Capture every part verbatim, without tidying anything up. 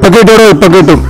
ഇപ്പൊ കിട്ടൂടോ ഇപ്പൊ കിട്ടും.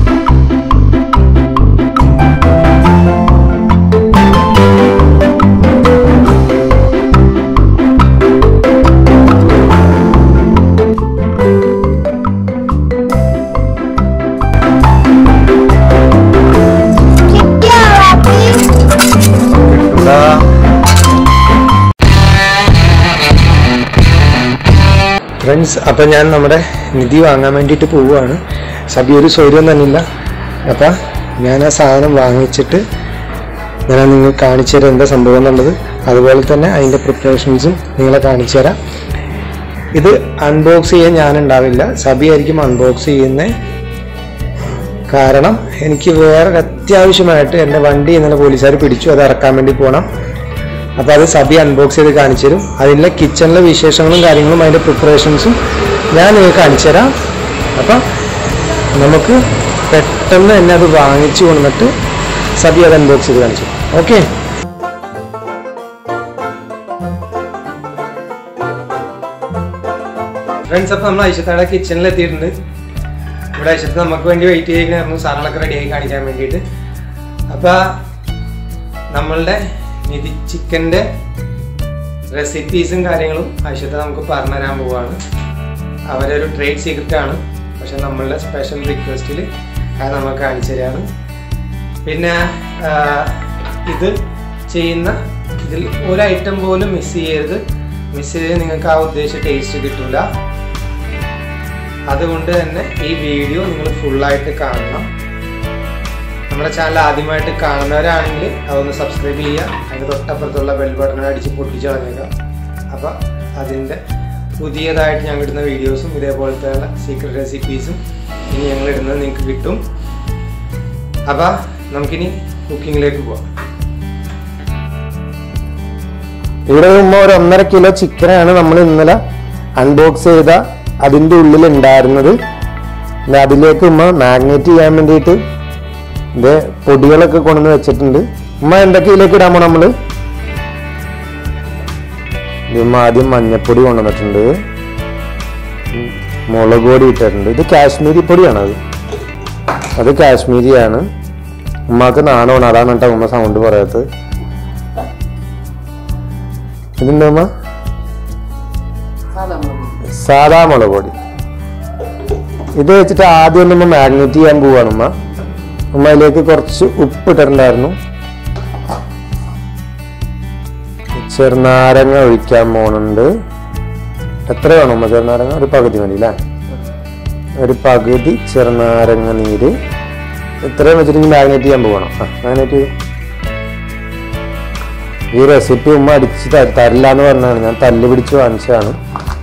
ഫ്രണ്ട്സ്, അപ്പം ഞാൻ നമ്മുടെ നിധി വാങ്ങാൻ വേണ്ടിയിട്ട് പോവുകയാണ്. സബി ഒരു സൗകര്യം തന്നില്ല. അപ്പം ഞാൻ ആ സാധനം വാങ്ങിച്ചിട്ട് ഞാൻ നിങ്ങൾ കാണിച്ചു തരാം എന്താ സംഭവം എന്നുള്ളത്. അതുപോലെ തന്നെ അതിൻ്റെ പ്രിപ്പറേഷൻസും നിങ്ങളെ കാണിച്ചു തരാം. ഇത് അൺബോക്സ് ചെയ്യാൻ ഞാനുണ്ടാവില്ല, സബി ആയിരിക്കും അൺബോക്സ് ചെയ്യുന്നത്. കാരണം എനിക്ക് വേറെ അത്യാവശ്യമായിട്ട് എൻ്റെ വണ്ടി ഇന്നലെ പോലീസുകാർ പിടിച്ചു, അത് ഇറക്കാൻ വേണ്ടി പോകണം. അപ്പോൾ അത് സബി അൺബോക്സ് ചെയ്ത് കാണിച്ചു തരും. അതിലെ കിച്ചണിലെ വിശേഷങ്ങളും കാര്യങ്ങളും അതിൻ്റെ പ്രിപ്പറേഷൻസും ഞാൻ നിങ്ങൾക്ക് കാണിച്ചു തരാം. അപ്പം നമുക്ക് പെട്ടെന്ന് തന്നെ അത് വാങ്ങിച്ചു കൊണ്ടിട്ട് സബി അത് അൺബോക്സ് ചെയ്ത് കാണിച്ചു. ഓക്കെ, ഫ്രണ്ട്സ്, അപ്പം നമ്മൾ ഐഷത്താടെ കിച്ചണിൽ എത്തിയിട്ടുണ്ട്. ഇവിടെ ഐഷത്ത് നമുക്ക് വേണ്ടി വെയിറ്റ് ചെയ്തിരുന്നു സാധനങ്ങളൊക്കെ റെഡിയായി കാണിക്കാൻ വേണ്ടിയിട്ട്. അപ്പം നമ്മളുടെ നിധി ചിക്കൻ്റെ റെസിപ്പീസും കാര്യങ്ങളും ഐഷത്ത് നമുക്ക് പറഞ്ഞു തരാൻ പോവുകയാണ്. അവരൊരു ട്രേഡ് സീക്രറ്റാണ്, പക്ഷെ നമ്മളുടെ സ്പെഷ്യൽ റിക്വസ്റ്റിൽ അത് നമ്മൾ കാണിച്ചു തരികയാണ്. പിന്നെ ഇത് ചെയ്യുന്ന ഇതിൽ ഒരു ഐറ്റം പോലും മിസ് ചെയ്യരുത്. മിസ് ചെയ്ത് നിങ്ങൾക്ക് ആ ഉദ്ദേശിച്ച ടേസ്റ്റ് കിട്ടില്ല. അതുകൊണ്ട് തന്നെ ഈ വീഡിയോ നിങ്ങൾ ഫുള്ളായിട്ട് കാണണം. നമ്മുടെ ചാനൽ ആദ്യമായിട്ട് കാണുന്നവരാണെങ്കിൽ അതൊന്ന് സബ്സ്ക്രൈബ് ചെയ്യുക. അതിന് തൊട്ടപ്പുറത്തുള്ള ബെൽ ബട്ടൺ അടിച്ച് പൊട്ടിച്ച് കളഞ്ഞേക്കാം. അപ്പം അതിൻ്റെ പുതിയതായിട്ട് ഞങ്ങൾ ഇടുന്ന വീഡിയോസും ഇതേപോലത്തെ സീക്രട്ട് റെസിപ്പീസും ഇനി ഞങ്ങൾ ഇടുന്നത് നിങ്ങൾക്ക് കിട്ടും. അപ്പം നമുക്കിനി കുക്കിങ്ങിലേക്ക് പോവാം. ഇവിടെ ഉമ്മ ഒരു ഒന്നര കിലോ ചിക്കനാണ് നമ്മൾ ഇന്നലെ അൺബോക്സ് ചെയ്ത അതിൻ്റെ ഉള്ളിൽ ഉണ്ടായിരുന്നത്. അതിലേക്ക് ഉമ്മ മാഗ്നേറ്റ് ചെയ്യാൻ വേണ്ടിയിട്ട് ഇത് പൊടികളൊക്കെ കൊണ്ടുവന്ന് വെച്ചിട്ടുണ്ട്. ഉമ്മ എന്തൊക്കെ ഇതിലേക്ക് ഇടാമോ നമ്മള്? ഉമ്മ ആദ്യം മഞ്ഞപ്പൊടി കൊണ്ടുവന്നിട്ടുണ്ട്, മുളക് പൊടി ഇട്ടിട്ടുണ്ട്. ഇത് കാശ്മീരി പൊടിയാണ്, അത് അത് കാശ്മീരിയാണ്. ഉമ്മക്ക് നാണമാണ്, അതാണ് കേട്ടോ ഉമ്മ സൗണ്ട് പറയാത്തത്. ഇതെന്താ ഉമ്മ? സാധാ മുളക് പൊടി. ഇത് വെച്ചിട്ട് ആദ്യം ഒന്ന് ഉമ്മ മാഗ്നേറ്റ് ചെയ്യാൻ പോവാണ്. ഉമ്മ ഉമ്മ അതിലേക്ക് കുറച്ച് ഉപ്പ് ഇട്ടിട്ടുണ്ടായിരുന്നു. ചെറുനാരങ്ങ ഒഴിക്കാൻ പോണുണ്ട്. എത്ര വേണം ഉമ്മ ചെറുനാരങ്ങ? ഒരു പകുതി മതി അല്ലേ? ഒരു പകുതി ചെറുനാരങ്ങ നീര് ഇത്രയും വെച്ചിട്ട് മാഗ്നേറ്റ് ചെയ്യാൻ പോകണം. ആ മാഗ്നേറ്റ് ചെയ്തു. ഈ റെസിപ്പി ഉമ്മ അടിച്ച് തരില്ല എന്ന് പറഞ്ഞാണ്, ഞാൻ തല്ല് പിടിച്ച് വാങ്ങിച്ചതാണ്.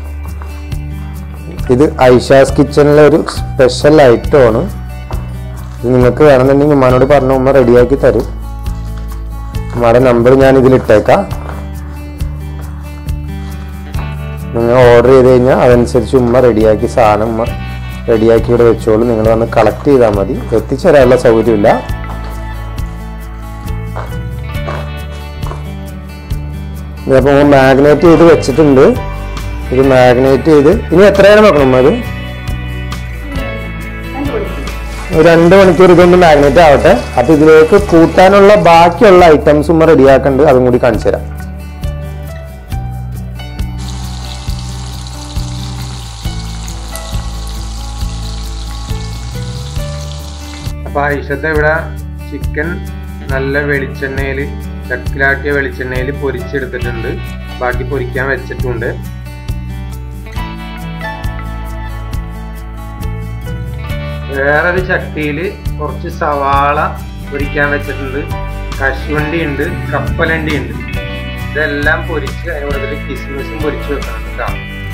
ഇത് ഐഷാസ് കിച്ചണിലെ ഒരു സ്പെഷ്യൽ ഐറ്റമാണ്. ഇത് നിങ്ങൾക്ക് വേണമെന്നുണ്ടെങ്കിൽ ഉമ്മാനോട് പറഞ്ഞ ഉമ്മ റെഡിയാക്കി തരും. ഉമ്മയുടെ നമ്പർ ഞാൻ ഇതിലിട്ടേക്കാം. നിങ്ങൾ ഓർഡർ ചെയ്ത് കഴിഞ്ഞാൽ അതനുസരിച്ച് ഉമ്മ റെഡിയാക്കി സാധനം ഉമ്മ റെഡിയാക്കി ഇവിടെ വെച്ചോളൂ. നിങ്ങൾ വന്ന് കളക്ട് ചെയ്താൽ മതി. എത്തിച്ചേരാനുള്ള സൗകര്യമില്ല. അപ്പോൾ മാഗ്നേറ്റ് ചെയ്ത് വെച്ചിട്ടുണ്ട്. ഇത് മാഗ്നേറ്റ് ചെയ്ത് ഇനി എത്ര നേരം വെക്കണം ഉമ്മ? ഇത് രണ്ട് മണിക്കൂർ ഇതൊന്ന് മാഗ്നേറ്റ് ആവട്ടെ. അപ്പൊ ഇതിലേക്ക് കൂട്ടാനുള്ള ബാക്കിയുള്ള ഐറ്റംസ് ഉമ്മ റെഡിയാക്കുന്നുണ്ട്, അതും കൂടി കാണിച്ചു തരാം. അപ്പൊ ഐഷത്ത് ഇവിടെ ചിക്കൻ നല്ല വെളിച്ചെണ്ണയിൽ ചക്കിലാട്ടിയ വെളിച്ചെണ്ണയിൽ പൊരിച്ചെടുത്തിട്ടുണ്ട്. ബാക്കി പൊരിക്കാൻ വെച്ചിട്ടുണ്ട്. വേറൊരു ചട്ടിയിൽ കുറച്ച് സവാള പൊരിക്കാൻ വെച്ചിട്ടുണ്ട്. കശുവണ്ടി ഉണ്ട്, കപ്പലണ്ടി ഉണ്ട്. ഇതെല്ലാം പൊരിച്ച് അതിനോടത്തിൽ കിസ്മിസും പൊരിച്ച് വെക്കണം കേട്ടോ.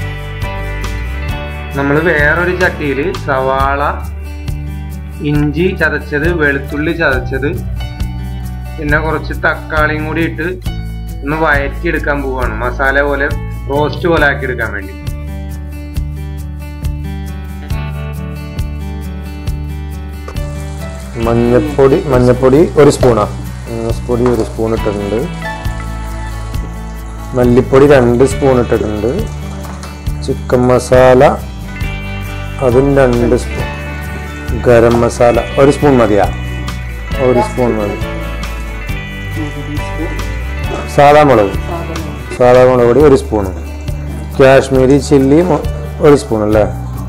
നമ്മൾ വേറൊരു ചട്ടിയിൽ സവാള, ഇഞ്ചി ചതച്ചത്, വെളുത്തുള്ളി ചതച്ചത്, പിന്നെ കുറച്ച് തക്കാളിയും കൂടി ഇട്ട് ഒന്ന് വഴറ്റി എടുക്കാൻ പോവാണ്. മസാല പോലെ റോസ്റ്റ് പോലെ ആക്കി എടുക്കാൻ വേണ്ടി. മഞ്ഞപ്പൊടി മഞ്ഞപ്പൊടി ഒരു സ്പൂണാ മഞ്ഞപ്പൊടി ഒരു സ്പൂൺ ഇട്ടിട്ടുണ്ട്. മല്ലിപ്പൊടി രണ്ട് സ്പൂൺ ഇട്ടിട്ടുണ്ട്. ചിക്കൻ മസാല അതും രണ്ട് സ്പൂൺ. ഗരം മസാല ഒരു സ്പൂൺ മതിയാ? ഒരു സ്പൂൺ മതി. സാധാ മുളക് സാധാ മുളക് പൊടി ഒരു സ്പൂണ്. കാശ്മീരി ചില്ലി ഒരു സ്പൂൺ അല്ലേ?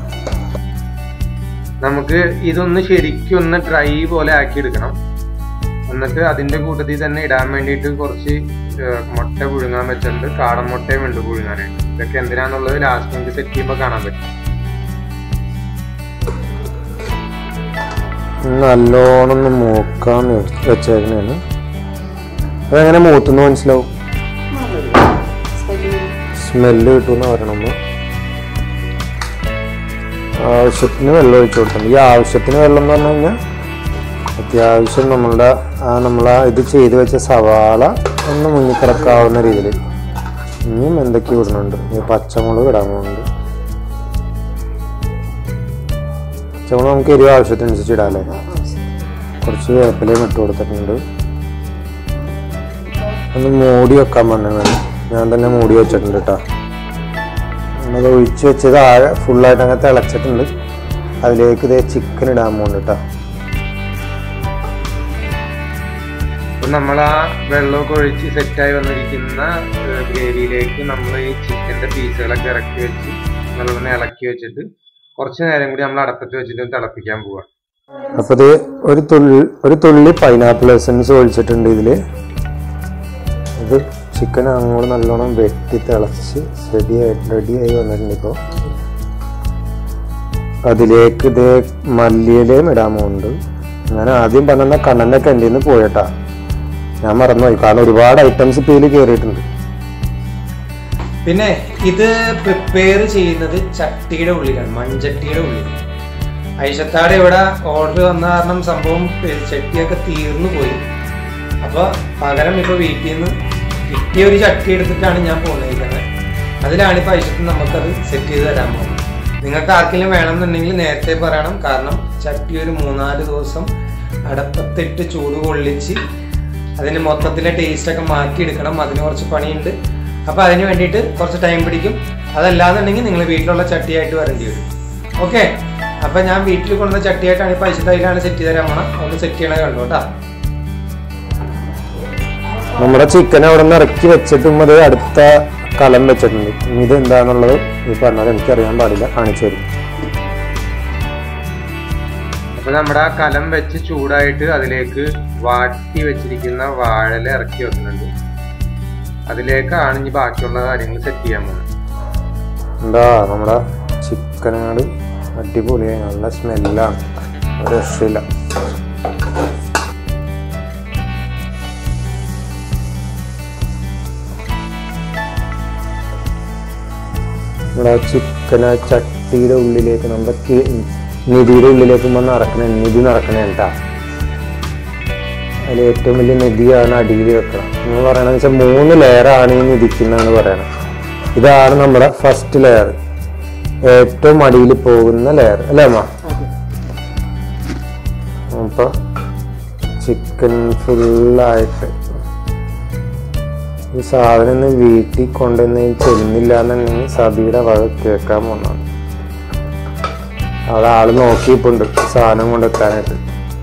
നമുക്ക് ഇതൊന്ന് ശരിക്കും ഒന്ന് ഡ്രൈ പോലെ ആക്കി എടുക്കണം. എന്നിട്ട് അതിൻ്റെ കൂട്ടത്തിൽ തന്നെ ഇടാൻ വേണ്ടിയിട്ട് കുറച്ച് മുട്ട പുഴുങ്ങാൻ വെച്ചിട്ടുണ്ട്. കാടൻ മുട്ടയും ഉണ്ട് പുഴുങ്ങാനായിട്ട്. ഇതൊക്കെ എന്തിനാന്നുള്ളത് ലാസ്റ്റ് നമുക്ക് സെറ്റ് ചെയ്യുമ്പോൾ കാണാൻ പറ്റും. നല്ലോണം ഒന്ന് മൂക്കാൻ വെച്ചേക്കണേന്. അതെങ്ങനെ മൂത്തുന്ന് മനസ്സിലാവും? സ്മെല്ല് കിട്ടുമെന്ന് പറയണം. ആവശ്യത്തിന് വെള്ളം ഒഴിച്ചു കൊടുക്കണം. ഈ ആവശ്യത്തിന് വെള്ളം എന്ന് പറഞ്ഞു കഴിഞ്ഞാൽ അത്യാവശ്യം നമ്മളുടെ ആ നമ്മളാ ഇത് ചെയ്ത് വെച്ച സവാള ഒന്ന് മുങ്ങിക്കിടക്കാവുന്ന രീതിയിൽ. ഇനിയും എന്തൊക്കെ ഇടുന്നുണ്ട്? പച്ചമുളക് ഇടാൻ പോകുന്നുണ്ട്. പച്ചമുളക് നമുക്ക് എരിവ് ആവശ്യത്തിനനുസരിച്ച് ഇടാല്ലേ. കുറച്ച് വേപ്പിലയും ഇട്ട് കൊടുത്തിട്ടുണ്ട്. ഒന്ന് മൂടി വെക്കാൻ പറഞ്ഞു. ഞാൻ തന്നെ മൂടി വെച്ചിട്ടുണ്ട് കേട്ടോ. അത് ഒഴിച്ച് വെച്ചത് ആകെ ഫുള്ളായിട്ട് അങ്ങനെ തിളച്ചിട്ടുണ്ട്. അതിലേക്ക് ഇതേ ചിക്കൻ ഇടാൻ പോകുന്നുണ്ട് കേട്ടോ. നമ്മൾ ആ വെള്ളമൊക്കെ ഒഴിച്ച് സെറ്റായി വന്നിരിക്കുന്ന ഗ്രേവിയിലേക്ക് നമ്മൾ ഈ ചിക്കൻ്റെ പീസുകളൊക്കെ ഇറക്കി വെച്ച് നല്ലോണം ഇളക്കി വെച്ചിട്ട് കുറച്ച് നേരം കൂടി നമ്മൾ അടപ്പത്ത് വെച്ചിട്ട് തിളപ്പിക്കാൻ പോവാം. അപ്പോൾ ഇത് ഒരു തുള്ളി ഒരു തുള്ളി പൈനാപ്പിൾ എസൻസ് ഒഴിച്ചിട്ടുണ്ട് ഇതിൽ. ഇത് ചിക്കൻ അങ്ങോട്ട് നല്ലോണം വെട്ടി തിളച്ച് റെഡിയായി റെഡിയായി വന്നിട്ടുണ്ട്. ഇപ്പോൾ അതിലേക്ക് ഇത് മല്ലിയിലയും ഇടാൻ പോകുന്നുണ്ട്. ഞാൻ ആദ്യം പറഞ്ഞ കണ്ണൻ്റെ കണ്ടിൽ നിന്ന് പോയിട്ടാ, ഞാൻ മറന്നുപോയി. കാരണം ഒരുപാട് ഐറ്റംസ് ഇപ്പോൾ ഇതിൽ കയറിയിട്ടുണ്ട്. പിന്നെ ഇത് പ്രിപ്പയർ ചെയ്യുന്നത് ചട്ടിയുടെ ഉള്ളിലാണ്, മൺചട്ടിയുടെ ഉള്ളിൽ. ഐഷത്താടെ ഇവിടെ ഓർഡർ വന്ന കാരണം സംഭവം ചട്ടിയൊക്കെ തീർന്നു പോയി. അപ്പോൾ പകരം ഇപ്പോൾ വീട്ടിൽ നിന്ന് കിട്ടിയ ഒരു ചട്ടി എടുത്തിട്ടാണ് ഞാൻ പോകുന്നത്. അതിലാണ് ഇപ്പോൾ ഐഷത്ത് നമുക്കത് സെറ്റ് ചെയ്ത് തരാൻ പോകുന്നത്. നിങ്ങൾക്ക് ആർക്കെങ്കിലും വേണമെന്നുണ്ടെങ്കിൽ നേരത്തെ പറയണം. കാരണം ചട്ടി ഒരു മൂന്നാല് ദിവസം അടപ്പത്തിട്ട് ചൂട് കൊള്ളിച്ച് അതിന് മൊത്തത്തിലെ ടേസ്റ്റൊക്കെ മാറ്റിയെടുക്കണം. അതിന് കുറച്ച് പണിയുണ്ട്. അപ്പോൾ അതിന് വേണ്ടിയിട്ട് കുറച്ച് ടൈം പിടിക്കും. അതല്ലാന്നുണ്ടെങ്കിൽ നിങ്ങൾ വീട്ടിലുള്ള ചട്ടിയായിട്ട് വരേണ്ടി വരും. ഓക്കെ, അപ്പം ഞാൻ വീട്ടിൽ കൊണ്ടുവന്ന ചട്ടിയായിട്ടാണ് ഇപ്പോൾ ഐഷത്ത് അതിലാണ് സെറ്റ് ചെയ്ത് തരാൻ പോണം. ഒന്ന് സെറ്റ് ചെയ്യണേ കണ്ടു കേട്ടോ. നമ്മുടെ ചിക്കൻ അവിടെ നിന്ന് ഇറക്കി വെച്ചിട്ടും അത് അടുത്ത കലം വെച്ചിട്ടുണ്ട്. ഇത് എന്താണെന്നുള്ളത് ഈ പറഞ്ഞാൽ എനിക്കറിയാൻ പാടില്ല, കാണിച്ചു തരും. അപ്പോൾ നമ്മുടെ ആ കലം വെച്ച് ചൂടായിട്ട് അതിലേക്ക് വാട്ടി വെച്ചിരിക്കുന്ന വാഴല ഇറക്കി വെക്കുന്നുണ്ട്. അതിലേക്കാണ് ഇനി ബാക്കിയുള്ള കാര്യങ്ങൾ സെറ്റ് ചെയ്യാൻ പോകുന്നത്. എന്താ നമ്മുടെ ചിക്കനുകൾ അടിപൊളിയായി, നല്ല സ്മെല്ലാണ്, ഒരു രക്ഷയില്ല. നമ്മുടെ ചിക്കൻ ആ ചട്ടിയുടെ ഉള്ളിലേക്ക് നമ്മുടെ നിധിയുടെ ഉള്ളിലേക്ക് വന്ന് നിറക്കണേ, നിധി നിറക്കണേ കേട്ടാ. അതിൽ ഏറ്റവും വലിയ നിധിയാണ് അടിയിൽ വെക്കണം. നമ്മൾ പറയണമെന്ന് വെച്ചാൽ മൂന്ന് ലെയറാണ് ഈ നിധിക്കുന്നതെന്ന് പറയണം. ഇതാണ് നമ്മുടെ ഫസ്റ്റ് ലെയർ, ഏറ്റവും അടിയിൽ പോകുന്ന ലെയർ അല്ലേ അമ്മ? അപ്പോൾ ചിക്കൻ ഫുള്ളായിട്ട് ഈ സാധനം ഒന്ന് വീട്ടിൽ കൊണ്ടുവന്ന് ചെല്ലുന്നില്ല എന്നുണ്ടെങ്കിൽ സബിയുടെ വക കേൾക്കാൻ പോകുന്നതാണ്. അവിടെ ആള് നോക്കിയിപ്പുണ്ട് സാധനം കൊണ്ടെത്താനായിട്ട്.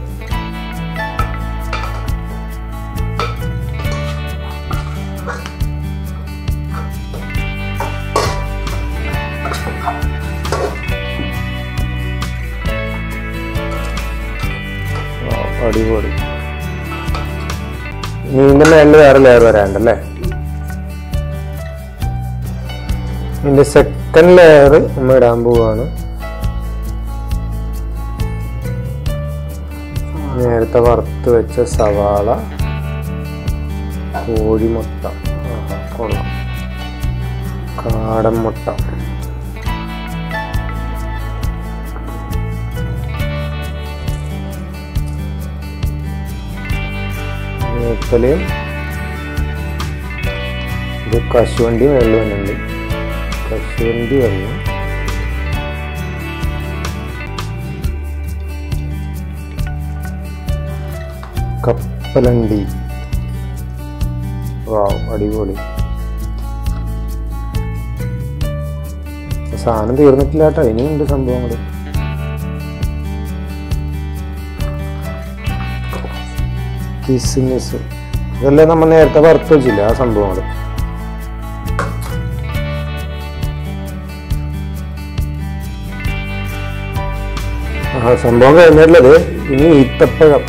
അടിപൊളി. മീനിന്റെ മേളിൽ വേറെ ലെയർ വരാണ്ടല്ലേ? ഇതിന്റെ സെക്കൻഡ് ലെയർ നമ്മൾ ഇടാൻ പോവാണ്. നേരത്തെ വറുത്ത് വെച്ച സവാള, കോഴിമുട്ട, കൊള്ളാം, കാടൻ മുട്ട, വേപ്പിലയും ഇത് കശുവണ്ടി വെള്ളം വരുന്നുണ്ട്. കശുവണ്ടി വെള്ളം, കപ്പലണ്ടി, വാവ് അടിപൊളി. സാധനം തീർന്നിട്ടില്ല കേട്ടോ, ഇനിയുണ്ട് സംഭവങ്ങൾ. കിസ്മിസ് ഇതെല്ലാം നമ്മൾ നേരത്തെ വറുത്ത് വെച്ചില്ല ആ സംഭവങ്ങൾ. ആ സംഭവം കഴിഞ്ഞിട്ടുള്ളത് ഇനി ഈത്തപ്പഴം.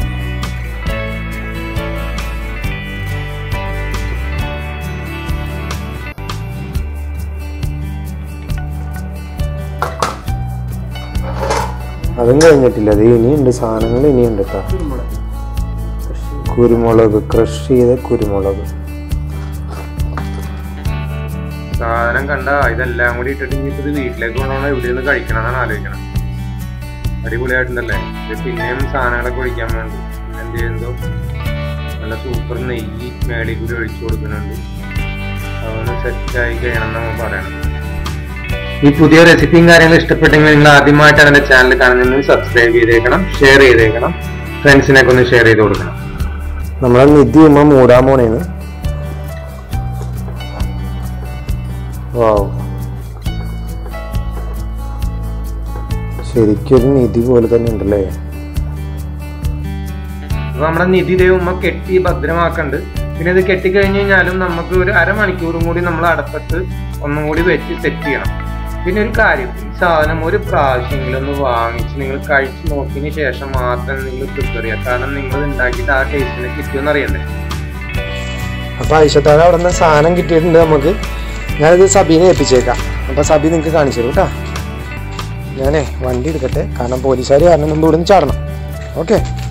അതും കഴിഞ്ഞിട്ടില്ല. അത് ഇനിയുണ്ട്, സാധനങ്ങൾ ഇനിയുണ്ട് കേട്ടോ. കുരുമുളക്, ക്രഷ് ചെയ്ത കുരുമുളക്. സാധനം കണ്ട ഇതെല്ലാം കൂടി ഇട്ടിട്ട് ഇനിയിപ്പോൾ ഇത് വീട്ടിലേക്ക് കൊണ്ടുപോകണം, എവിടെ നിന്ന് കഴിക്കണം എന്നാണ് ആലോചിക്കണം. അടിപൊളിയായിട്ടുണ്ടല്ലേ. ഇത് പിന്നെയും സാധനങ്ങളൊക്കെ ഒഴിക്കാൻ വേണ്ടി എന്ത് ചെയ്യുന്നതോ നല്ല സൂപ്പർ നെയ്യ് മേളിൽ കൂടി ഒഴിച്ചു കൊടുക്കുന്നുണ്ട്. അതൊന്ന് സെറ്റായി കഴിയണം എന്ന് പറയണം. ഈ പുതിയ റെസിപ്പിയും കാര്യങ്ങളും ഇഷ്ടപ്പെട്ടെങ്കിൽ നിങ്ങൾ ആദ്യമായിട്ടാണ് എൻ്റെ ചാനൽ കാണുന്നതെങ്കിൽ സബ്സ്ക്രൈബ് ചെയ്തേക്കണം, ഷെയർ ചെയ്തേക്കണം, ഫ്രണ്ട്സിനൊക്കെ ഒന്ന് ഷെയർ ചെയ്ത് കൊടുക്കണം. നമ്മളെ നിധി ഉമ്മ മൂടാൻ പോണേന്ന്. വാവ്, ശരിക്കൊരു നിധി പോലെ തന്നെ ഉണ്ടല്ലേ. നമ്മുടെ നിധി ദേ ഉമ്മ കെട്ടി ഭദ്രമാക്കണ്ട്. പിന്നെ ഇത് കെട്ടിക്കഴിഞ്ഞ് കഴിഞ്ഞാലും നമുക്ക് ഒരു അരമണിക്കൂറും കൂടി നമ്മൾ അടപ്പത്ത് ഒന്നും കൂടി വെച്ച് സെറ്റ് ചെയ്യണം. പിന്നെ ഒരു കാര്യം, ഈ സാധനം ഒരു പ്രാവശ്യമെങ്കിലും ഒന്ന് വാങ്ങിച്ച് നിങ്ങൾ കഴിച്ച് നോക്കിയതിന് ശേഷം മാത്രം നിങ്ങൾ പ്രിപ്പയർ ചെയ്യുക. കാരണം നിങ്ങൾ ഉണ്ടാക്കിയിട്ട് ആ ടേസ്റ്റിനെ കിട്ടുമെന്ന് അറിയണ്ടേ. അപ്പൊ ഐഷത്താഴ അവിടെ നിന്ന് സാധനം കിട്ടിയിട്ടുണ്ട് നമുക്ക്. ഞാനിത് സബീനെ ഏൽപ്പിച്ചേക്കാം. അപ്പൊ സബി നിങ്ങൾക്ക് കാണിച്ചു തരും കേട്ടോ. ഞാനേ വണ്ടി എടുക്കട്ടെ, കാരണം പോലീസുകാർ കാരണം മുമ്പ് ഇവിടെ നിന്ന് ചാടണം. ഓക്കെ.